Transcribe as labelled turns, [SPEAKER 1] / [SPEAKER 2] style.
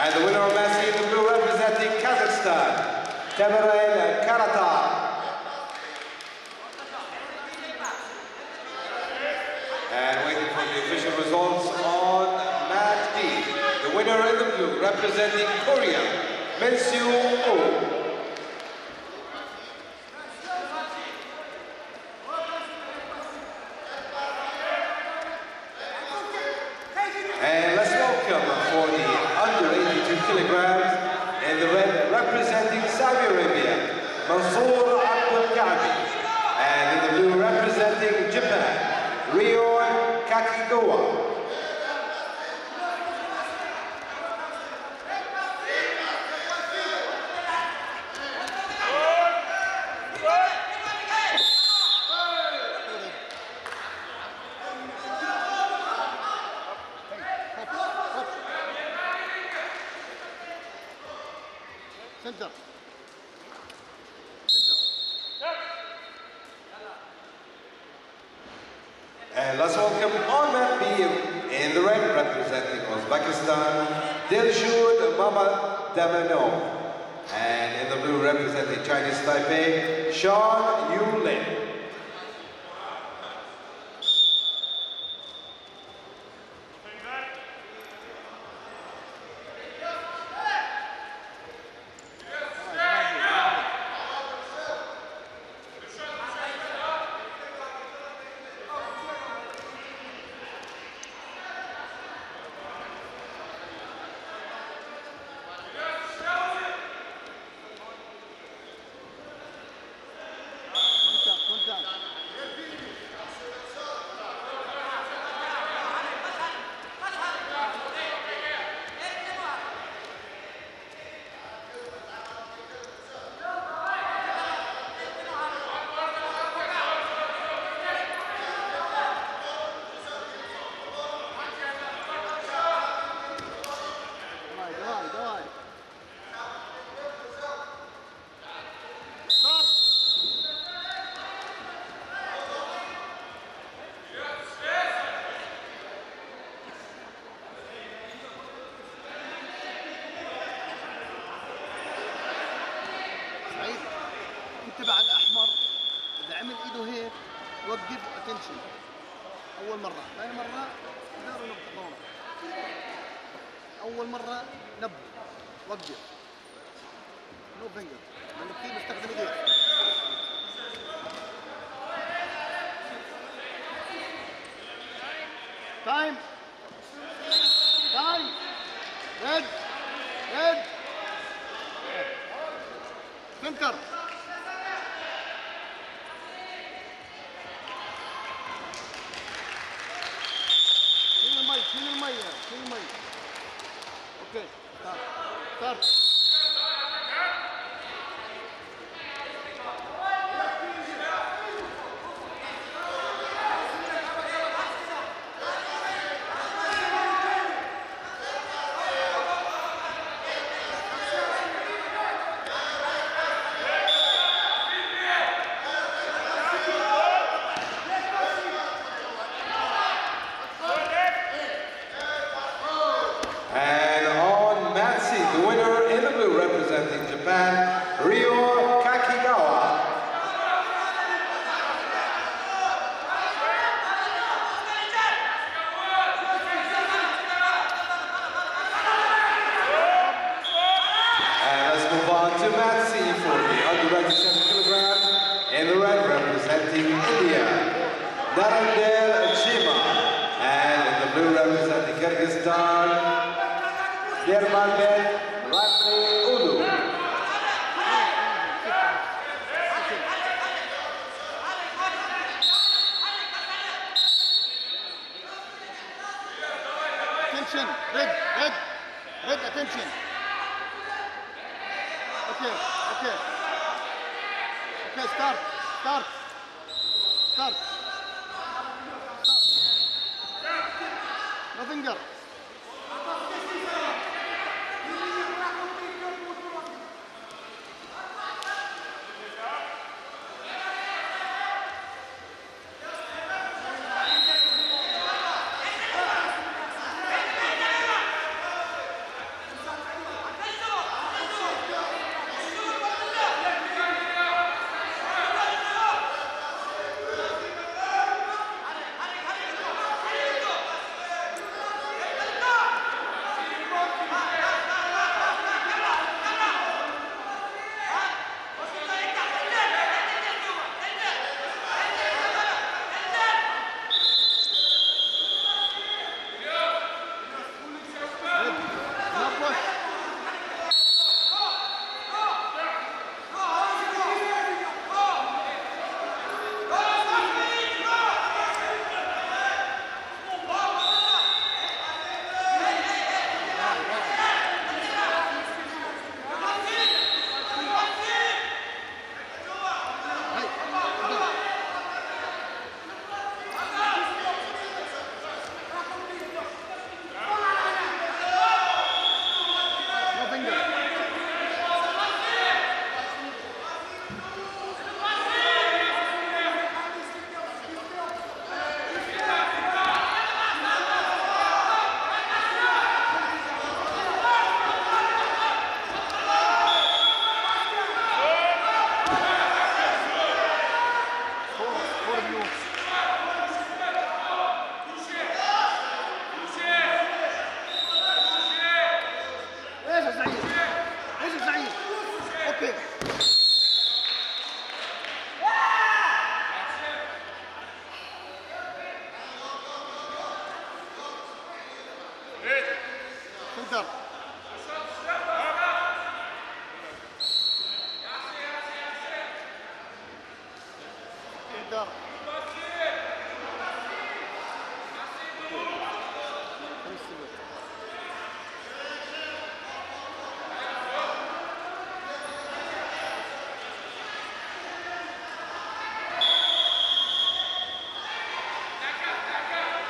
[SPEAKER 1] And the winner of Messi in the blue representing Kazakhstan, Tamerel Karata. And waiting for the official results on Mat B. The winner in the blue representing Korea, Min-Soo Oh. And let's welcome for the under 82 kilograms in the red representing Saudi Arabia, Mansour Abdul Kaabi. And in the blue representing Japan, Ryo Kakigawa.
[SPEAKER 2] Center.
[SPEAKER 1] And let's welcome on that B in the red representing Uzbekistan, Dilshud Mamadamanov. And in the blue representing Chinese Taipei, Sean Yu Lin.
[SPEAKER 2] انتبه على الاحمر، اذا عمل ايده هيك وقف اتنشن اول مره، ثاني مره داروا نبض اول مره نبض وقف نو فينجر لانه كثير بيستخدم ايديه. تايم تايم ريد ريد سنتر. شيل المية اوكي ستارت
[SPEAKER 1] The winner in the blue representing Japan, Ryo Kakigawa. And let's move on to Mat C for the under 97 kilograms in the red representing India, Narendra Chima. And in the blue representing Kyrgyzstan, Yermanbek Ratli Ulu.
[SPEAKER 2] Attention, red, attention. Okay, start. No finger. اكثر.